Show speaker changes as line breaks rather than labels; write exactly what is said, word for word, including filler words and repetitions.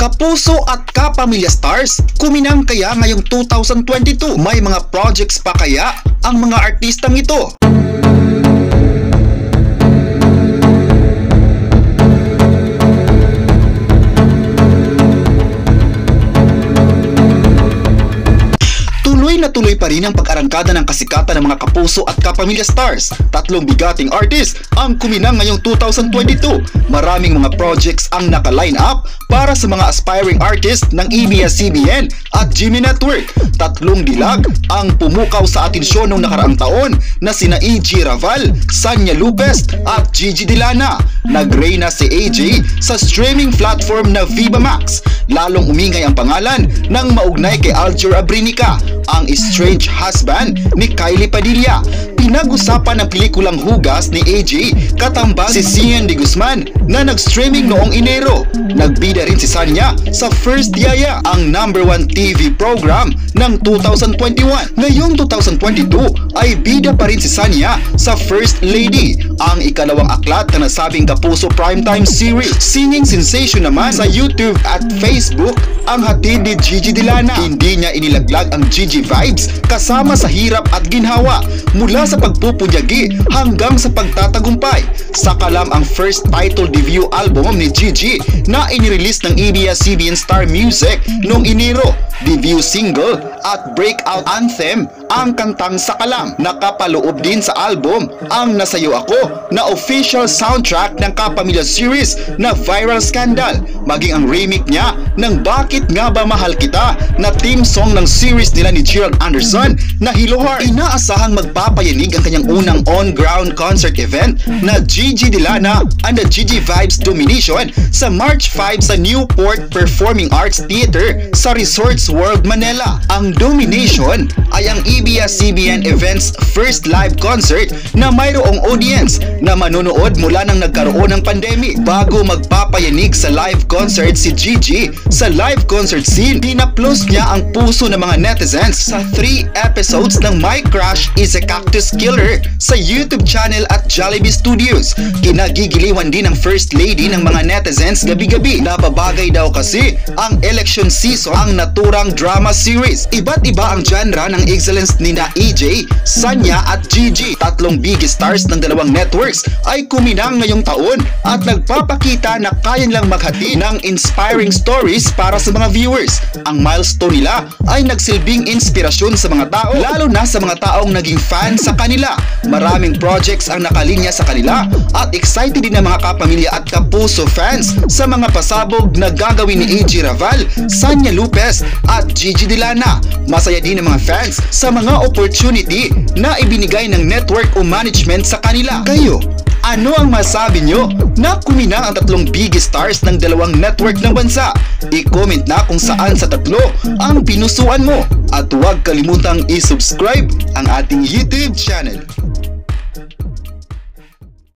Kapuso at Kapamilya stars, kuminang kaya ngayong two thousand twenty-two? May mga projects pa kaya ang mga artistang ito? Tuloy na tuloy pa rin ang pag-arangkada ng kasikatan ng mga Kapuso at Kapamilya stars. Tatlong bigating artist ang kuminang ngayong two thousand twenty-two. Maraming mga projects ang naka-line up para sa mga aspiring artist ng A B S C B N at G M A Network. Tatlong dilag ang pumukaw sa atensyon noong nakaraang taon na sina A J Raval, Sanya Lupez at Gigi Delana. Nagreyna si A J sa streaming platform na Viva Max. Lalong umingay ang pangalan ng maugnay kay Aljur Abrinica, ang estranged husband ni Kylie Padilla. Pinag-usapan ng pelikulang Hugas ni A J katambal si Sian de Guzman na nag-streaming noong Enero. Nagbida rin si Sanya sa First Yaya, ang number one T V program ng two thousand twenty-one. Ngayong two thousand twenty-two ay bida pa rin si Sanya sa First Lady, ang ikalawang aklat na nasabing Kapuso primetime series. Singing sensation naman sa YouTube at Facebook ang hatid ni Gigi Delana. Hindi niya inilaglag ang Gigi vibes kasama sa hirap at ginhawa, mula sa pagpupunyagi hanggang sa pagtatagumpay. Sakalam ang first title debut album ni Gigi na inirelease ng A B S C B N Star Music noong Enero. Debut single at breakout anthem ang kantang Sakalam. Nakapaloob din sa album ang Nasayo Ako na official soundtrack ng Kapamilya series na Viral Scandal, maging ang remake niya ng Bakit Nga Ba Mahal Kita na theme song ng series nila ni Gerald Anderson na Hilohar. Inaasahang magpapayanig ang kanyang unang on-ground concert event na Gigi Delana and the Gigi Vibes Domination sa March five sa Newport Performing Arts Theater sa Resorts World Manila. Ang Domination ay ang A B S C B N Events first live concert na mayroong audience na manonood mula nang nagkaroon ng pandemic. Bago magpapayanig sa live concert si Gigi, sa live concert scene, pinaplos niya ang puso ng mga netizens sa three episodes ng My Crush is a Cactus Killer sa YouTube channel at Jollibee Studios. Kinagigiliwan din ng First Lady ng mga netizens gabi-gabi. Napabagay daw kasi ang election season ang naturang drama series. Iba't iba ang genre ng excellence ni na A J, Sanya at Gigi. Tatlong big stars ng dalawang networks ay kuminang ngayong taon at nagpapakita na kaya nilang maghati ng inspiring stories para sa mga viewers. Ang milestone nila ay nagsilbing inspirasyon sa mga tao, lalo na sa mga taong naging fan sa kanila. Maraming projects ang nakalinya sa kanila at excited din ang mga Kapamilya at Kapuso fans sa mga pasabog na gagawin ni A J Raval, Sanya Lupez at Gigi Delana. Masaya din ang mga fans sa mga opportunity na ibinigay ng network o management sa kanila. Kayo, ano ang masabi nyo na kuminang ang tatlong big stars ng dalawang network ng bansa? I-comment na kung saan sa tatlo ang pinusuan mo. At huwag kalimutang i-subscribe ang ating YouTube channel.